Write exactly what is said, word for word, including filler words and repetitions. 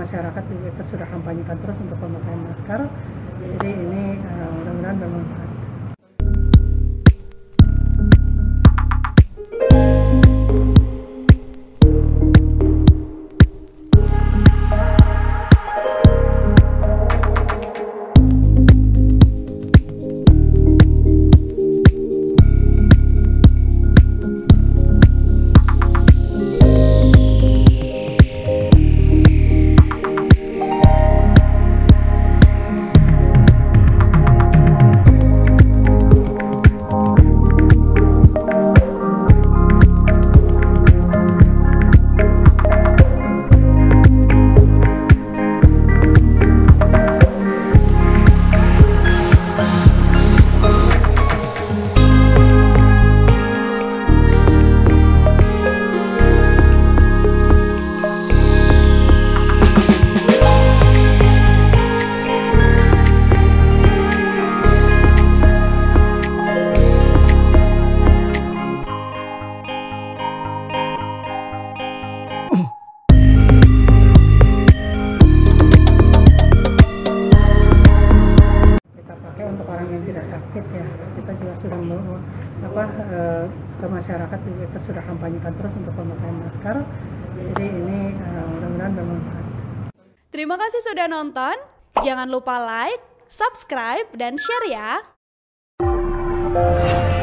masyarakat juga kita sudah kampanyekan terus untuk pemakaian masker. Jadi ini uh, mudah-mudahan bermanfaat. Untuk orang yang tidak sakit ya, kita juga sudah apa eh, ke masyarakat juga kita sudah kampanyekan terus untuk pemakaian masker. Jadi ini eh, mudah-mudahan bermanfaat. Terima kasih sudah nonton. Jangan lupa like, subscribe, dan share ya.